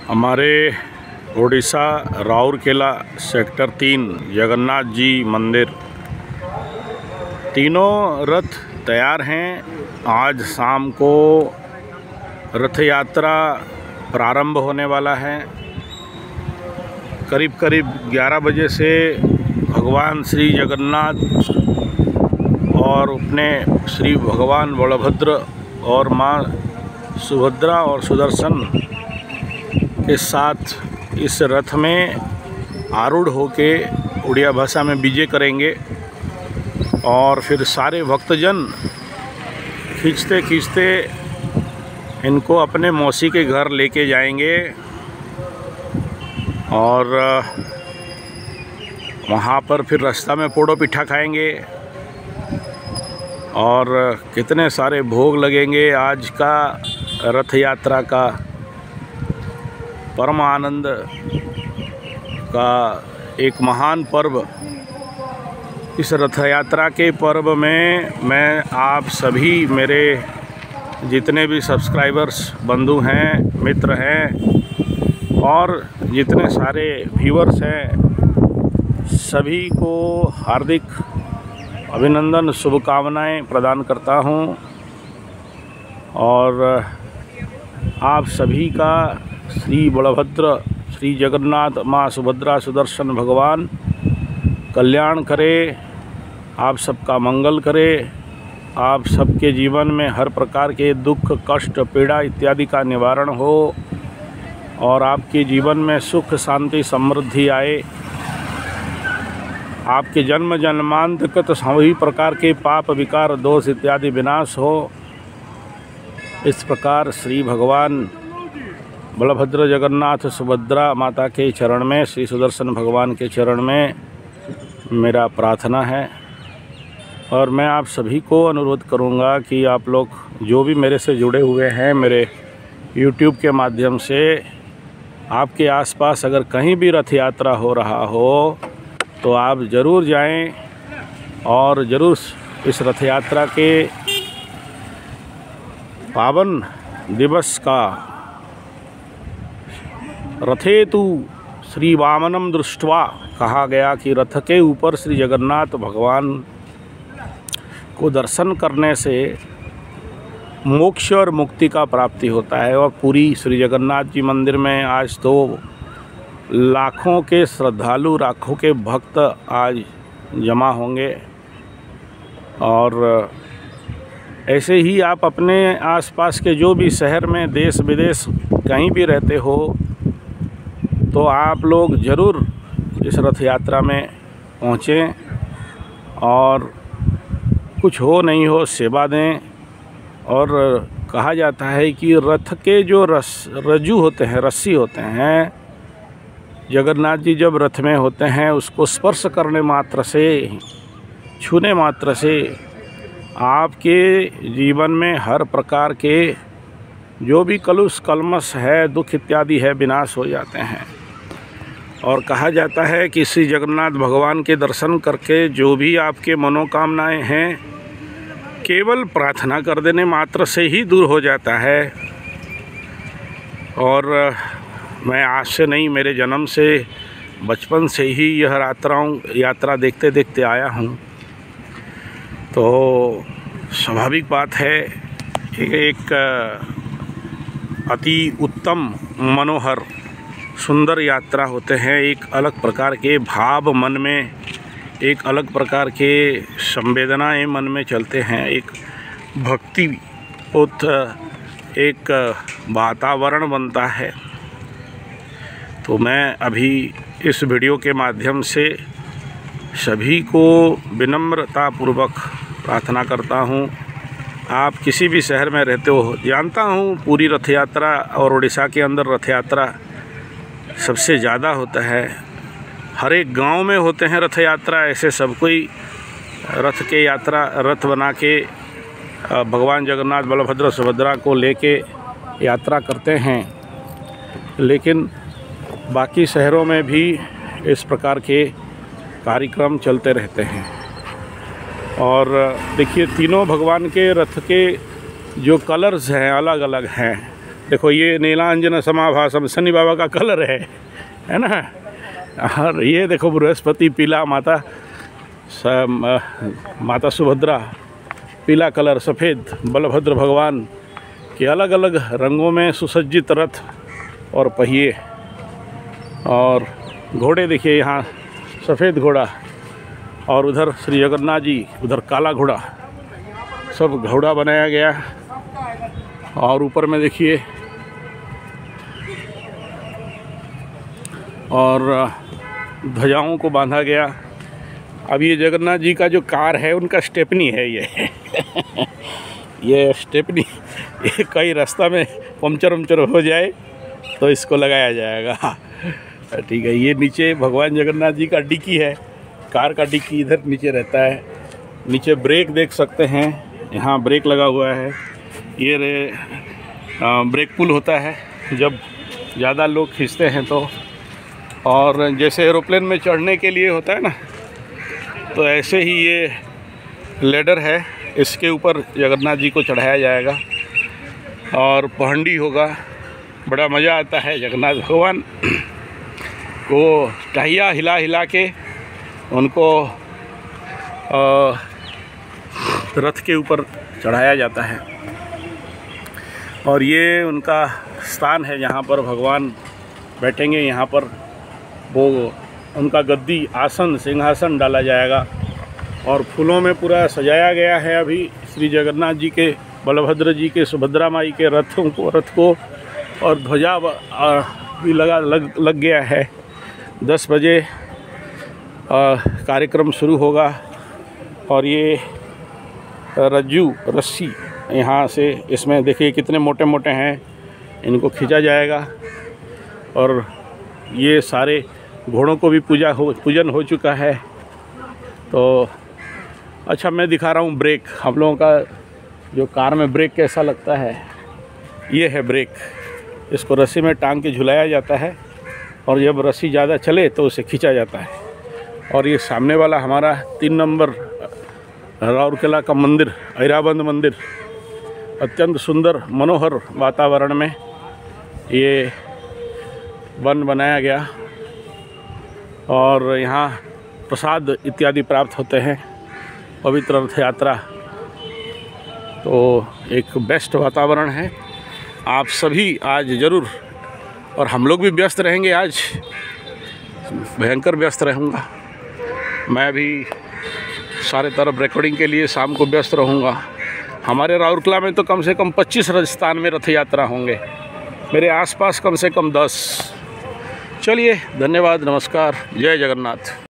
हमारे उड़ीसा राउरकेला सेक्टर 3 जगन्नाथ जी मंदिर, तीनों रथ तैयार हैं। आज शाम को रथ यात्रा प्रारंभ होने वाला है। करीब करीब 11 बजे से भगवान श्री जगन्नाथ और अपने श्री भगवान बलभद्र और माँ सुभद्रा और सुदर्शन के साथ इस रथ में आरूढ़ होके उड़िया भाषा में विजय करेंगे और फिर सारे भक्तजन खींचते खींचते इनको अपने मौसी के घर लेके जाएंगे और वहाँ पर फिर रास्ता में पोड़ो पिठा खाएंगे और कितने सारे भोग लगेंगे। आज का रथ यात्रा का परम आनंद का एक महान पर्व। इस रथ यात्रा के पर्व में मैं आप सभी मेरे जितने भी सब्सक्राइबर्स बंधु हैं, मित्र हैं और जितने सारे व्यूअर्स हैं, सभी को हार्दिक अभिनंदन, शुभकामनाएं प्रदान करता हूं और आप सभी का श्री बलभद्र, श्री जगन्नाथ, माँ सुभद्रा, सुदर्शन भगवान कल्याण करे, आप सबका मंगल करे, आप सबके जीवन में हर प्रकार के दुख, कष्ट, पीड़ा इत्यादि का निवारण हो और आपके जीवन में सुख, शांति, समृद्धि आए। आपके जन्म जन्मांतकृत सभी प्रकार के पाप, विकार, दोष इत्यादि विनाश हो। इस प्रकार श्री भगवान बलभद्र, जगन्नाथ, सुभद्रा माता के चरण में, श्री सुदर्शन भगवान के चरण में मेरा प्रार्थना है और मैं आप सभी को अनुरोध करूंगा कि आप लोग जो भी मेरे से जुड़े हुए हैं, मेरे YouTube के माध्यम से, आपके आसपास अगर कहीं भी रथ यात्रा हो रहा हो तो आप ज़रूर जाएं और ज़रूर इस रथ यात्रा के पावन दिवस का रथेतु श्री वामनम दृष्ट्वा कहा गया कि रथ के ऊपर श्री जगन्नाथ भगवान को दर्शन करने से मोक्ष और मुक्ति का प्राप्ति होता है। और पूरी श्री जगन्नाथ जी मंदिर में आज तो लाखों के श्रद्धालु, लाखों के भक्त आज जमा होंगे और ऐसे ही आप अपने आसपास के जो भी शहर में, देश विदेश कहीं भी रहते हो तो आप लोग ज़रूर इस रथ यात्रा में पहुँचें और कुछ हो नहीं हो सेवा दें। और कहा जाता है कि रथ के जो रज्जू होते हैं, रस्सी होते हैं, जगन्नाथ जी जब रथ में होते हैं उसको स्पर्श करने मात्र से, छूने मात्र से आपके जीवन में हर प्रकार के जो भी कलुष कलमश है, दुख इत्यादि है, विनाश हो जाते हैं। और कहा जाता है कि श्री जगन्नाथ भगवान के दर्शन करके जो भी आपके मनोकामनाएं हैं, केवल प्रार्थना कर देने मात्र से ही दूर हो जाता है। और मैं आज से नहीं, मेरे जन्म से, बचपन से ही यह यात्रा देखते देखते आया हूँ। तो स्वाभाविक बात है, एक अति उत्तम, मनोहर, सुंदर यात्रा होते हैं। एक अलग प्रकार के भाव मन में, एक अलग प्रकार के संवेदनाएं मन में चलते हैं। एक भक्ति उत एक वातावरण बनता है। तो मैं अभी इस वीडियो के माध्यम से सभी को विनम्रतापूर्वक प्रार्थना करता हूँ। आप किसी भी शहर में रहते हो, जानता हूँ पूरी रथ यात्रा और उड़ीसा के अंदर रथ यात्रा सबसे ज़्यादा होता है। हर एक गांव में होते हैं रथ यात्रा। ऐसे सब कोई रथ बना के भगवान जगन्नाथ, बलभद्र, सुभद्रा को लेके यात्रा करते हैं। लेकिन बाकी शहरों में भी इस प्रकार के कार्यक्रम चलते रहते हैं। और देखिए, तीनों भगवान के रथ के जो कलर्स हैं अलग अलग हैं। देखो ये नीलांजन समाभासम शनि बाबा का कलर है ना। और ये देखो बृहस्पति पीला, माता सुभद्रा पीला कलर, सफ़ेद बलभद्र भगवान के अलग अलग रंगों में सुसज्जित रथ और पहिए, और घोड़े देखिए, यहाँ सफ़ेद घोड़ा और उधर श्री जगन्नाथ जी, उधर काला घोड़ा, सब घोड़ा बनाया गया। और ऊपर में देखिए, और ध्वजाओं को बांधा गया। अब ये जगन्नाथ जी का जो कार है उनका स्टेपनी है ये ये स्टेपनी, ये कई रास्ता में पंचर हो जाए तो इसको लगाया जाएगा। ठीक है। ये नीचे भगवान जगन्नाथ जी का डिक्की है, कार का डिक्की इधर नीचे रहता है। नीचे ब्रेक देख सकते हैं, यहाँ ब्रेक लगा हुआ है। ये ब्रेक पुल होता है जब ज़्यादा लोग खींचते हैं तो, और जैसे एरोप्लेन में चढ़ने के लिए होता है ना, तो ऐसे ही ये लेडर है, इसके ऊपर जगन्नाथ जी को चढ़ाया जाएगा और पहंडी होगा। बड़ा मज़ा आता है। जगन्नाथ भगवान को टहिया हिला हिला के उनको रथ के ऊपर चढ़ाया जाता है, और ये उनका स्थान है जहाँ पर भगवान बैठेंगे। यहाँ पर वो उनका गद्दी, आसन, सिंहासन डाला जाएगा और फूलों में पूरा सजाया गया है। अभी श्री जगन्नाथ जी के, बलभद्र जी के, सुभद्रा माई के रथ को और ध्वजा भी लग गया है। 10 बजे कार्यक्रम शुरू होगा, और ये रस्सी यहाँ से, इसमें देखिए कितने मोटे मोटे हैं, इनको खींचा जाएगा। और ये सारे घोड़ों को भी पूजन हो चुका है। तो अच्छा, मैं दिखा रहा हूँ ब्रेक। हम लोगों का जो कार में ब्रेक कैसा लगता है, ये है ब्रेक। इसको रस्सी में टांग के झुलाया जाता है, और जब रस्सी ज़्यादा चले तो उसे खींचा जाता है। और ये सामने वाला हमारा 3 नंबर राउरकेला का मंदिर, ऐराबंद मंदिर, अत्यंत सुंदर मनोहर वातावरण में ये बनाया गया, और यहाँ प्रसाद इत्यादि प्राप्त होते हैं। पवित्र रथ यात्रा, तो एक बेस्ट वातावरण है। आप सभी आज ज़रूर, और हम लोग भी व्यस्त रहेंगे, आज भयंकर व्यस्त रहूँगा मैं भी। सारे तरफ रिकॉर्डिंग के लिए शाम को व्यस्त रहूँगा। हमारे राउरकेला में तो कम से कम 25 राजस्थान में रथ यात्रा होंगे, मेरे आसपास कम से कम 10। चलिए, धन्यवाद, नमस्कार, जय जगन्नाथ।